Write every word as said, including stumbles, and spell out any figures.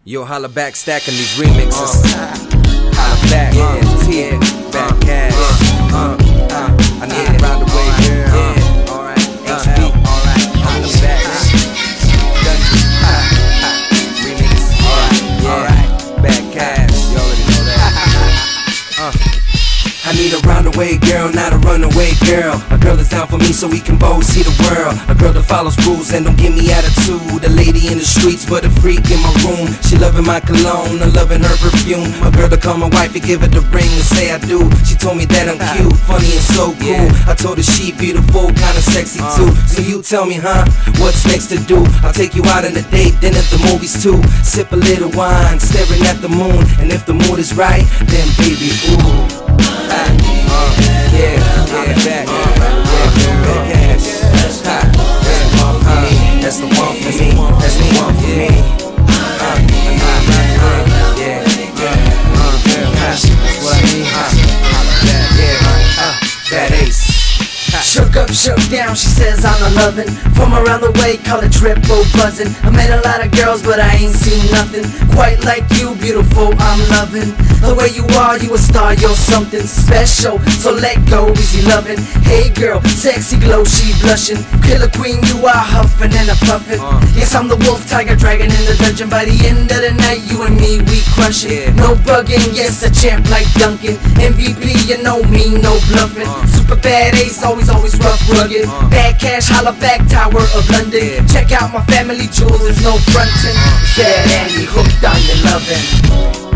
Yo, holla back, stacking these remixes. Uh, holla back, yeah, T, back cash. Uh, uh, I need it round the way, girl. Yeah, alright, H B, alright, holla back. Remix, alright, yeah, back cash. You already know that. Uh. I need a roundaway girl, not a runaway girl. A girl that's down for me so we can both see the world. A girl that follows rules and don't give me attitude. A lady in the streets but a freak in my room. She loving my cologne, I'm loving her perfume. A girl to call my wife and give her the ring and say I do. She told me that I'm cute, funny and so cool. I told her she beautiful, kinda sexy too. So you tell me, huh, what's next to do? I'll take you out on a date, then at the movies too. Sip a little wine, staring at the moon. And if the mood is right, then baby, ooh. Uh, uh, yeah, yeah, back, uh, yeah, back cash. Uh, that's the one for me. That's the one for me. Uh, uh, uh, yeah, yeah, uh, that's what I mean. Uh, yeah, uh, that ace. Shook up, shook down, she says I'm a lovin'. From around the way, call it triple buzzin'. I met a lot of girls, but I ain't seen nothing quite like you, beautiful, I'm lovin'. The way you are, you a star, you're something special. So let go, easy lovin'. Hey girl, sexy glow, she blushin'. Killer queen, you are huffin' and a puffin'. uh. Yes, I'm the wolf, tiger, dragon in the dungeon. By the end of the night, you and me, we crushin'. yeah. No buggin', yes, a champ like Duncan. M V P, you know me, no bluffin'. uh. Super bad ace, always Always rough, rugged, uh. bad cash, holla back, Tower of London. yeah. Check out my family jewels, there's no frontin'. Bad Andy, hooked on your lovin'.